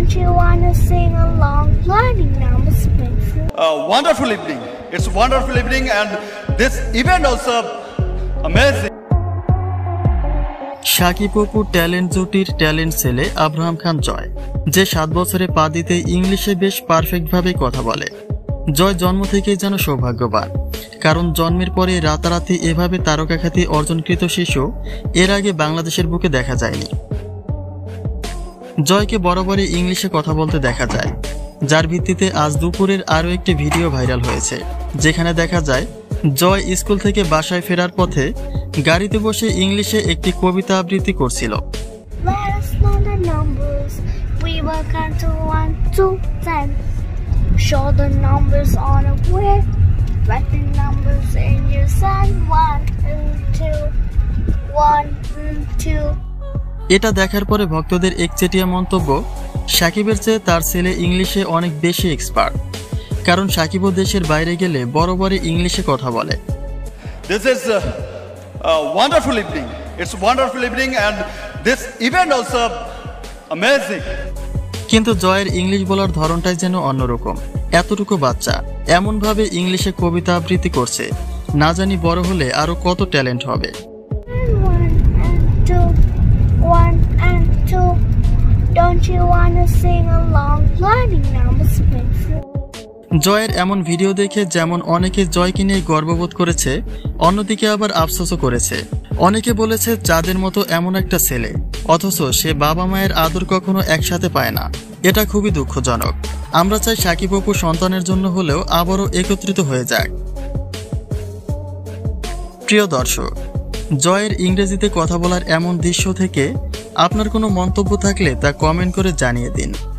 Don't you wanna sing along? Learning numbers painful. Wonderful evening. It's a wonderful evening, and this event also amazing. Shakib অপুর talent জুটির talent ছেলে Abraham Khan Joy, যে 7 বছরে পা দিতে ইংলিশে বেশ পারফেক্টভাবে কথা বলে। জয় জন্ম থেকেই যেন সৌভাগ্যবান, কারণ জন্মের পরে রাতারাতি এভাবে তারকাখ্যাতি অর্জনকৃত শিশু এর আগে বাংলাদেশের বুকে দেখা যায়নি। জয়কে বরাবরই ইংলিশে কথা বলতে দেখা যায়, যার ভিত্তিতে আজ দুপুরের আরও একটি ভিডিও ভাইরাল হয়েছে, যেখানে দেখা যায় জয় স্কুল থেকে বাসায় ফেরার পথে গাড়িতে বসে ইংলিশে একটি কবিতা আবৃত্তি করছিল। Let us know the numbers. We will count to 1 to 10. Show the numbers on a wheel. Write the numbers in your sand. 1 and 2. 1 and 2. এটা দেখার পরে ভক্তদের একচেটিয়া মন্তব্য, সাকিবের চেয়ে তার ছেলে ইংলিশে অনেক বেশি এক্সপার্ট, কারণ সাকিবও দেশের বাইরে গেলে বরাবরই ইংলিশে কথা বলে। This is a wonderful evening. It's a wonderful evening, and this event also amazing. কিন্তু জয়ের ইংলিশ বলার ধরনটাই যেন অন্যরকম। এতটুকু বাচ্চা এমনভাবে ইংলিশে কবিতা আবৃত্তি করছে, না জানি বড় হলে আরো কত ট্যালেন্ট হবে। 1 and 2. 1 and 2. Don't you wanna sing along? Learning numbers painful. জয়ের এমন ভিডিও দেখে যেমন অনেকে জয়কে নিয়ে গর্ববোধ করেছে, অন্যদিকে আবার আফসোসও করেছে। অনেকে বলেছে চাঁদের মতো এমন একটা ছেলে, অথচ সে বাবা মায়ের আদর কখনো একসাথে পায় না। এটা খুবই দুঃখজনক। আমরা চাই সাকিব অপু সন্তানের জন্য হলেও আবারও একত্রিত হয়ে যাক। প্রিয় দর্শক, জয়ের ইংরেজিতে কথা বলার এমন দৃশ্য থেকে আপনার কোনো মন্তব্য থাকলে তা কমেন্ট করে জানিয়ে দিন।